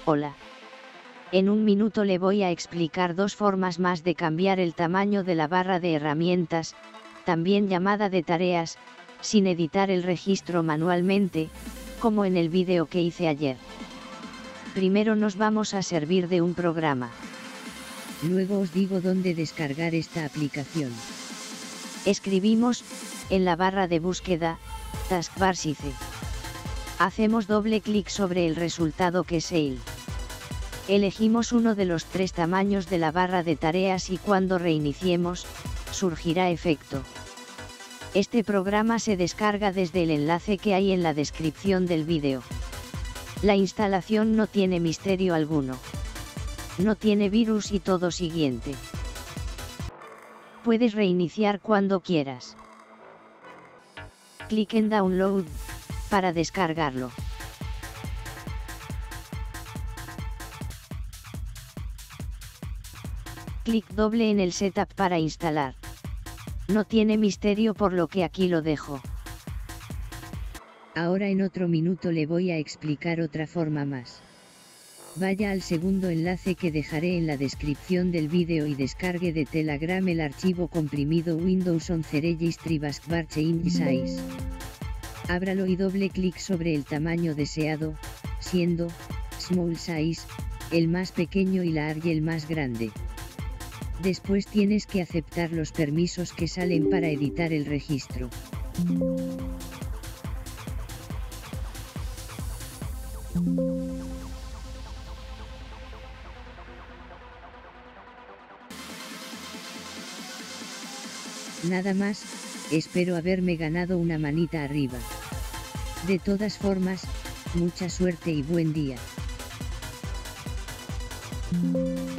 Hola. En un minuto le voy a explicar dos formas más de cambiar el tamaño de la barra de herramientas, también llamada de tareas, sin editar el registro manualmente, como en el vídeo que hice ayer. Primero nos vamos a servir de un programa. Luego os digo dónde descargar esta aplicación. Escribimos, en la barra de búsqueda, Taskbar SICE. Hacemos doble clic sobre el resultado que es EIL. Elegimos uno de los tres tamaños de la barra de tareas y cuando reiniciemos, surgirá efecto. Este programa se descarga desde el enlace que hay en la descripción del vídeo. La instalación no tiene misterio alguno. No tiene virus y todo siguiente. Puedes reiniciar cuando quieras. Clic en Download, para descargarlo. Clic doble en el Setup para instalar. No tiene misterio por lo que aquí lo dejo. Ahora en otro minuto le voy a explicar otra forma más. Vaya al segundo enlace que dejaré en la descripción del vídeo y descargue de Telegram el archivo comprimido Windows 11 Registry Taskbar Change Size. Ábralo y doble clic sobre el tamaño deseado, siendo Small Size el más pequeño y Large el más grande. Después tienes que aceptar los permisos que salen para editar el registro. Nada más, espero haberme ganado una manita arriba. De todas formas, mucha suerte y buen día.